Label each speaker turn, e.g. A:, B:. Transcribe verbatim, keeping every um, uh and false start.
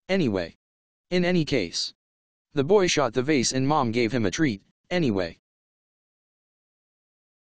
A: Anyway. In any case. The boy shot the vase and mom gave him a treat, anyway.